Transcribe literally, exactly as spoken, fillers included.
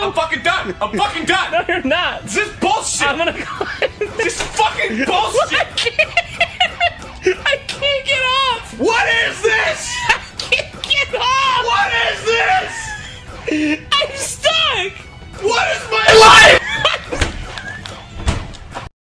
I'm fucking done. I'm fucking done. No, you're not. This is bullshit. I'm gonna go. This is fucking bullshit. I can't. I can't get off. What is this? I can't get off. What is this? I'm stuck. What is my